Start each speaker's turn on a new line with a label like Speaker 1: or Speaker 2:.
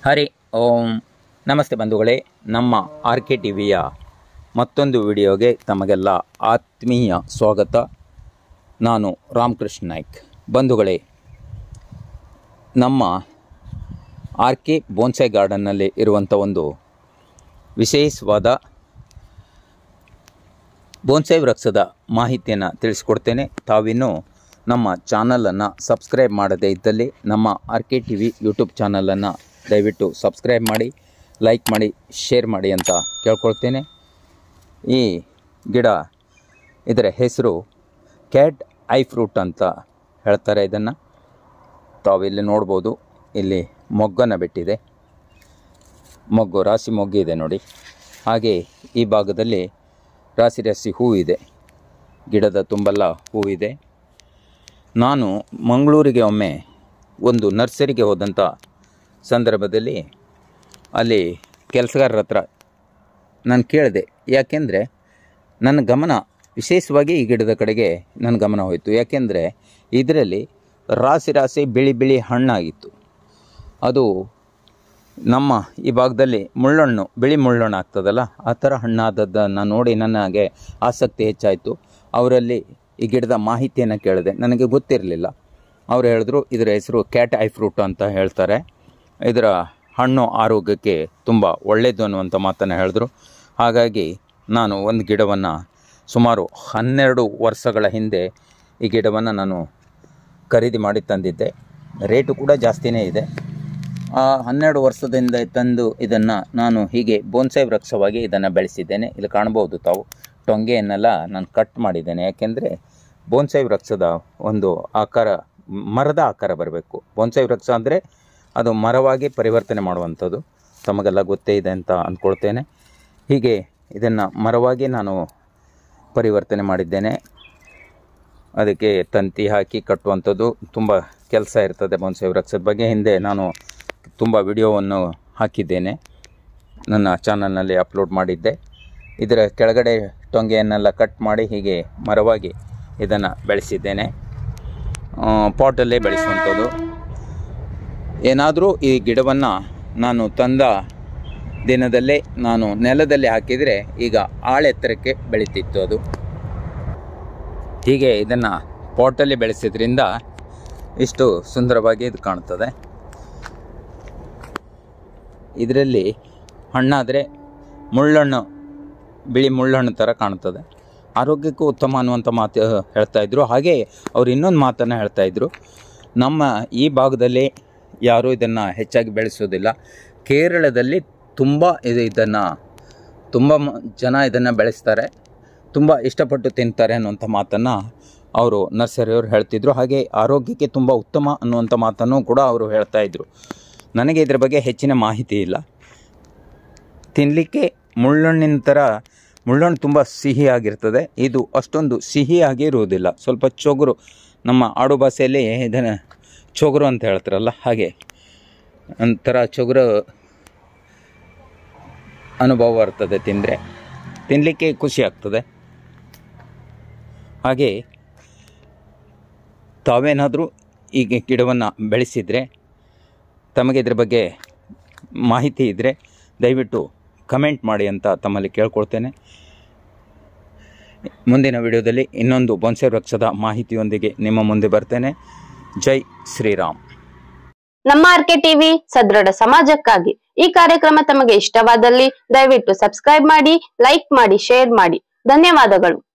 Speaker 1: ಹರಿ ಓಂ ನಮಸ್ತೆ ಬಂಧುಗಳೇ, ನಮ್ಮ RK ಟಿವಿಯ ಮತ್ತೊಂದು ವಿಡಿಯೋಗೆ ತಮಗೆಲ್ಲ ಆತ್ಮೀಯ ಸ್ವಾಗತ. ನಾನು ರಾಮಕೃಷ್ಣ ನಾಯ್ಕ್. ಬಂಧುಗಳೇ, ನಮ್ಮ RK ಬೋನ್ಸಾಯಿ ಗಾರ್ಡನ್ನಲ್ಲಿ ಇರುವಂಥ ಒಂದು ವಿಶೇಷವಾದ ಬೋನ್ಸಾಯಿ ವೃಕ್ಷದ ಮಾಹಿತಿಯನ್ನು ತಿಳಿಸ್ಕೊಡ್ತೇನೆ. ತಾವಿನ್ನೂ ನಮ್ಮ ಚಾನಲನ್ನು ಸಬ್ಸ್ಕ್ರೈಬ್ ಮಾಡದೇ ಇದ್ದಲ್ಲಿ ನಮ್ಮ RK ಟಿವಿ ಯೂಟ್ಯೂಬ್ ಚಾನಲನ್ನು ದಯವಿಟ್ಟು ಸಬ್ಸ್ಕ್ರೈಬ್ ಮಾಡಿ, ಲೈಕ್ ಮಾಡಿ, ಶೇರ್ ಮಾಡಿ ಅಂತ ಕೇಳ್ಕೊಳ್ತೇನೆ. ಈ ಗಿಡ, ಇದರ ಹೆಸರು ಕ್ಯಾಟ್ ಐ ಫ್ರೂಟ್ ಅಂತ ಹೇಳ್ತಾರೆ. ಇದನ್ನು ತಾವಿಲ್ಲಿ ನೋಡ್ಬೋದು. ಇಲ್ಲಿ ಮೊಗ್ಗನ್ನು ಬಿಟ್ಟಿದೆ, ಮೊಗ್ಗು ರಾಶಿ ಮೊಗ್ಗಿದೆ ನೋಡಿ. ಹಾಗೆ ಈ ಭಾಗದಲ್ಲಿ ರಾಶಿ ರಾಶಿ ಹೂವಿದೆ, ಗಿಡದ ತುಂಬೆಲ್ಲ ಹೂವಿದೆ. ನಾನು ಮಂಗಳೂರಿಗೆ ಒಮ್ಮೆ ಒಂದು ನರ್ಸರಿಗೆ ಹೋದಂಥ ಸಂದರ್ಭದಲ್ಲಿ ಅಲ್ಲಿ ಕೆಲಸಗಾರರ ಹತ್ರ ನಾನು ಕೇಳಿದೆ. ಯಾಕೆಂದರೆ ನನ್ನ ಗಮನ ವಿಶೇಷವಾಗಿ ಈ ಗಿಡದ ಕಡೆಗೆ ನನ್ನ ಗಮನ ಹೋಯಿತು. ಯಾಕೆಂದರೆ ಇದರಲ್ಲಿ ರಾಶಿ ರಾಶಿ ಬಿಳಿ ಬಿಳಿ ಹಣ್ಣಾಗಿತ್ತು. ಅದು ನಮ್ಮ ಈ ಭಾಗದಲ್ಲಿ ಮುಳ್ಳಣ್ಣು, ಬಿಳಿ ಮುಳ್ಳಣ್ಣು ಆಗ್ತದಲ್ಲ, ಆ ಥರ ಹಣ್ಣಾದದ್ದನ್ನು ನೋಡಿ ನನಗೆ ಆಸಕ್ತಿ ಹೆಚ್ಚಾಯಿತು. ಅವರಲ್ಲಿ ಈ ಗಿಡದ ಮಾಹಿತಿಯನ್ನು ಕೇಳಿದೆ. ನನಗೆ ಗೊತ್ತಿರಲಿಲ್ಲ. ಅವರು ಹೇಳಿದ್ರು ಇದರ ಹೆಸರು ಕ್ಯಾಟ್ ಐ ಫ್ರೂಟ್ ಅಂತ ಹೇಳ್ತಾರೆ, ಇದರ ಹಣ್ಣು ಆರೋಗ್ಯಕ್ಕೆ ತುಂಬ ಒಳ್ಳೆಯದು ಅನ್ನುವಂಥ ಮಾತನ್ನು ಹೇಳಿದ್ರು. ಹಾಗಾಗಿ ನಾನು ಒಂದು ಗಿಡವನ್ನು ಸುಮಾರು 12 ವರ್ಷಗಳ ಹಿಂದೆ ಈ ಗಿಡವನ್ನು ನಾನು ಖರೀದಿ ಮಾಡಿ ತಂದಿದ್ದೆ. ರೇಟು ಕೂಡ ಜಾಸ್ತಿಯೇ ಇದೆ. ಆ 12 ವರ್ಷದಿಂದ ತಂದು ಇದನ್ನು ನಾನು ಹೀಗೆ ಬೋನ್ಸಾಯಿ ವೃಕ್ಷವಾಗಿ ಇದನ್ನು ಬೆಳೆಸಿದ್ದೇನೆ. ಇಲ್ಲಿ ಕಾಣ್ಬೋದು ತಾವು, ಟೊಂಗೆಯನ್ನೆಲ್ಲ ನಾನು ಕಟ್ ಮಾಡಿದ್ದೇನೆ. ಯಾಕೆಂದರೆ ಬೋನ್ಸಾಯಿ ವೃಕ್ಷದ ಒಂದು ಆಕಾರ, ಮರದ ಆಕಾರ ಬರಬೇಕು. ಬೋನ್ಸಾಯಿ ವೃಕ್ಷ ಅಂದರೆ ಅದು ಮರವಾಗಿ ಪರಿವರ್ತನೆ ಮಾಡುವಂಥದ್ದು, ತಮಗೆಲ್ಲ ಗೊತ್ತೇ ಇದೆ ಅಂತ ಅಂದ್ಕೊಳ್ತೇನೆ. ಹೀಗೆ ಇದನ್ನು ಮರವಾಗಿ ನಾನು ಪರಿವರ್ತನೆ ಮಾಡಿದ್ದೇನೆ. ಅದಕ್ಕೆ ತಂತಿ ಹಾಕಿ ಕಟ್ಟುವಂಥದ್ದು ತುಂಬ ಕೆಲಸ ಇರ್ತದೆ. ಬೋನ್ಸಾಯಿ ವೃಕ್ಷದ ಬಗ್ಗೆ ಹಿಂದೆ ನಾನು ತುಂಬ ವಿಡಿಯೋವನ್ನು ಹಾಕಿದ್ದೇನೆ, ನನ್ನ ಚಾನಲ್ನಲ್ಲಿ ಅಪ್ಲೋಡ್ ಮಾಡಿದ್ದೆ. ಇದರ ಕೆಳಗಡೆ ಟೊಂಗೆಯನ್ನೆಲ್ಲ ಕಟ್ ಮಾಡಿ ಹೀಗೆ ಮರವಾಗಿ ಇದನ್ನು ಬೆಳೆಸಿದ್ದೇನೆ. ಪಾಟಲ್ಲೇ ಬೆಳೆಸುವಂಥದ್ದು. ಏನಾದರೂ ಈ ಗಿಡವನ್ನು ನಾನು ತಂದ ದಿನದಲ್ಲೇ ನಾನು ನೆಲದಲ್ಲಿ ಹಾಕಿದರೆ ಈಗ ಆಳೆತ್ತರಕ್ಕೆ ಬೆಳೀತಿತ್ತು ಅದು. ಹೀಗೆ ಇದನ್ನು ಪಾಟಲ್ಲಿ ಬೆಳೆಸಿದ್ರಿಂದ ಇಷ್ಟು ಸುಂದರವಾಗಿ ಇದು ಕಾಣ್ತದೆ. ಇದರಲ್ಲಿ ಹಣ್ಣಾದರೆ ಮುಳ್ಳಣ್ಣು, ಬಿಳಿ ಮುಳ್ಳಣ್ಣು ಥರ ಕಾಣ್ತದೆ. ಆರೋಗ್ಯಕ್ಕೂ ಉತ್ತಮ ಅನ್ನುವಂಥ ಮಾತು ಹೇಳ್ತಾಯಿದ್ರು. ಹಾಗೆ ಅವರು ಇನ್ನೊಂದು ಮಾತನ್ನು ಹೇಳ್ತಾಯಿದ್ರು, ನಮ್ಮ ಈ ಭಾಗದಲ್ಲಿ ಯಾರೂ ಇದನ್ನು ಹೆಚ್ಚಾಗಿ ಬೆಳೆಸೋದಿಲ್ಲ, ಕೇರಳದಲ್ಲಿ ತುಂಬ ಇದನ್ನು ತುಂಬ ಜನ ಇದನ್ನು ಬೆಳೆಸ್ತಾರೆ, ತುಂಬ ಇಷ್ಟಪಟ್ಟು ತಿಂತಾರೆ ಅನ್ನುವಂಥ ಮಾತನ್ನು ಅವರು ನರ್ಸರಿಯವರು ಹೇಳ್ತಿದ್ರು. ಹಾಗೆ ಆರೋಗ್ಯಕ್ಕೆ ತುಂಬ ಉತ್ತಮ ಅನ್ನುವಂಥ ಮಾತನ್ನು ಕೂಡ ಅವರು ಹೇಳ್ತಾಯಿದ್ರು. ನನಗೆ ಇದರ ಬಗ್ಗೆ ಹೆಚ್ಚಿನ ಮಾಹಿತಿ ಇಲ್ಲ. ತಿನ್ನಲಿಕ್ಕೆ ಮುಳ್ಳಣ್ಣಿನ ಥರ, ಮುಳ್ಳಣ್ಣು ತುಂಬ ಸಿಹಿಯಾಗಿರ್ತದೆ, ಇದು ಅಷ್ಟೊಂದು ಸಿಹಿಯಾಗಿ ಇರುವುದಿಲ್ಲ. ಸ್ವಲ್ಪ ಚೊಗುರು, ನಮ್ಮ ಆಡು ಭಾಷೆಯಲ್ಲಿ ಇದನ್ನು ಚೊಗುರು ಅಂತ ಹೇಳ್ತಾರಲ್ಲ, ಹಾಗೆ ಒಂಥರ ಚೊಗುರು ಅನುಭವ ಬರ್ತದೆ. ತಿನ್ನಲಿಕ್ಕೆ ಖುಷಿ ಆಗ್ತದೆ. ಹಾಗೆ ತಾವೇನಾದರೂ ಈ ಗಿಡವನ್ನು ಬೆಳೆಸಿದರೆ, ತಮಗೆ ಇದ್ರ ಬಗ್ಗೆ ಮಾಹಿತಿ ಇದ್ದರೆ ದಯವಿಟ್ಟು ಕಮೆಂಟ್ ಮಾಡಿ ಅಂತ ತಮ್ಮಲ್ಲಿ ಕೇಳ್ಕೊಳ್ತೇನೆ. ಮುಂದಿನ ವಿಡಿಯೋದಲ್ಲಿ ಇನ್ನೊಂದು ಬೋನ್ಸಾಯಿ ವೃಕ್ಷದ ಮಾಹಿತಿಯೊಂದಿಗೆ ನಿಮ್ಮ ಮುಂದೆ ಬರ್ತೇನೆ. ಜೈ ಶ್ರೀರಾಮ್.
Speaker 2: ನಮ್ಮ RK ಟಿವಿ ಸದೃಢ ಸಮಾಜಕ್ಕಾಗಿ ಈ ಕಾರ್ಯಕ್ರಮ ತಮಗೆ ಇಷ್ಟವಾದಲ್ಲಿ ದಯವಿಟ್ಟು ಸಬ್ಸ್ಕ್ರೈಬ್ ಮಾಡಿ, ಲೈಕ್ ಮಾಡಿ, ಶೇರ್ ಮಾಡಿ. ಧನ್ಯವಾದಗಳು.